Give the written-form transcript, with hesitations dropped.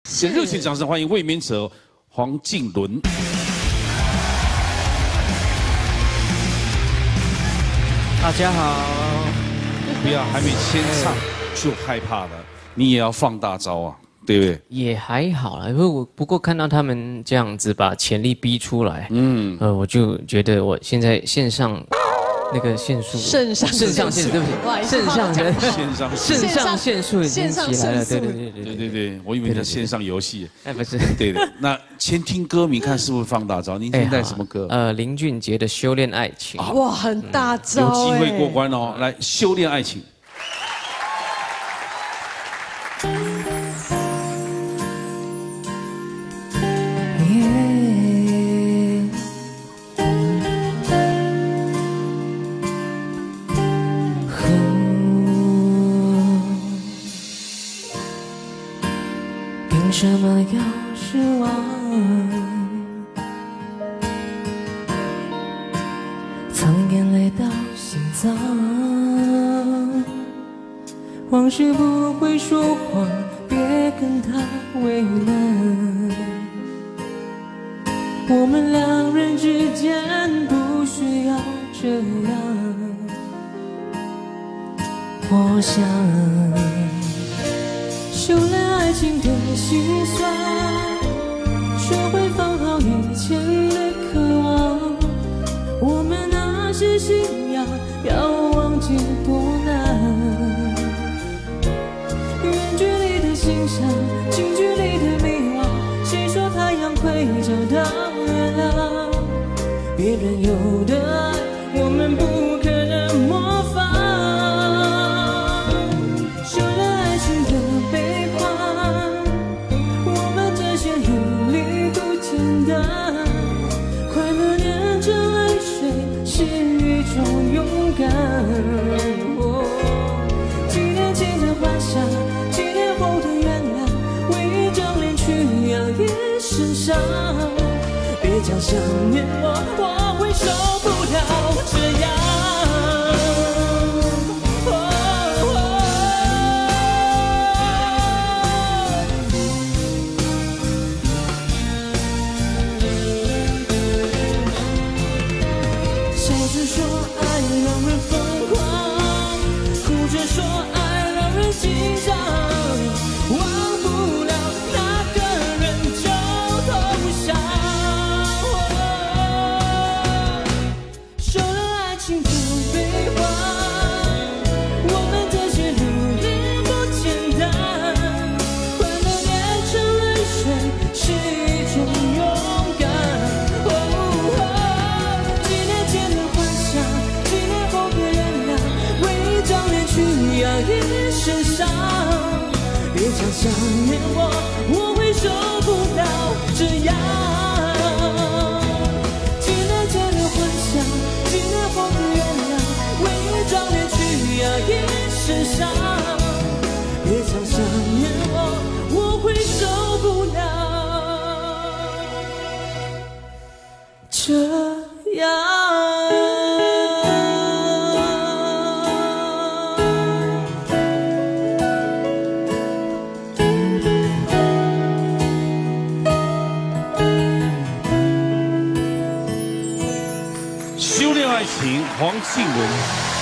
先热情掌声欢迎卫冕者黄靖伦。 大家好。 不要还没先唱就害怕了，你也要放大招啊，对不对？ 也还好啦，不过看到他们这样子把潜力逼出来，我就觉得我现在线上。那个线数，肾上腺，对不起，肾上腺素已经起来了， 对，我以为在线上游戏， 哎，不是， 对的。那先听歌名，看是不是放大招。您现在什么歌？ 林俊杰的《修炼爱情》。 哇，很大招， 有机会过关哦！来，修炼爱情。 凭什么要失望？藏眼泪到心脏，往事不会说谎，别跟他为难。我们两人之间不需要这样，我想修炼爱情的心酸，学会放好以前的渴望。我们那些信仰要忘记多难，远距离的欣赏，近距离的迷惘。谁说太阳会找到月亮？别人有的爱，我们不可能模仿。几年前的幻想，几年后的原谅，为一张脸去养一身伤。别讲想念我会受不了这样。笑着说爱让人疯狂，哭着说爱让人紧张，忘不了那个人就投降。说了爱情不悲欢，我们这些努力不简单，快乐变成泪水是一种勇敢。几年前的幻想，几年后的原谅，为一张脸去养一身伤。别讲想念我会受不了这样。几年前的幻想，几年后的原谅，为一张脸去养一身伤。别讲想念我会受不了这样。 修炼爱情，黄靖伦。